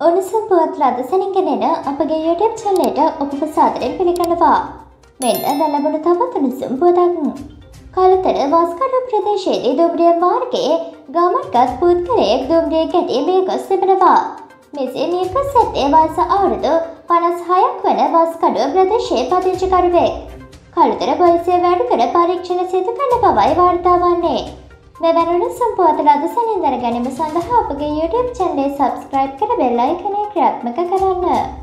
උණුසුම් පුවත් රදසනින් ගෙනෙන අපගේ YouTube channel එකට ඔබව සාදරයෙන් පිළිගන්නවා. මෙන්න දැන් ලැබුණු තවත් උණුසුම් පුවතක්. කාලතර වස්කඩ ප්‍රදේශයේදී දුම්රිය මාර්ගයේ ගමන්ගත් පුද්ගලයෙක් දුම්රිය ගැටි මිය ගොස් තිබෙනවා. මෙසේ මිය ගොස් ඇත්තේ වයස අවුරුදු 56ක් වන වස්කඩ ප්‍රදේශයේ පදිංචිකරුවෙක්. කාලතර පොලිසිය වැඩකර පරීක්ෂණ සිදු කරන බවයි වාර්තා වන්නේ. මෙවැනි උණුසුම් පුවත් රදසනින් දැන ගැනීම සඳහා අපගේ YouTube channel එක subscribe කර bell icon එක ක්‍රියාත්මක කරන්න.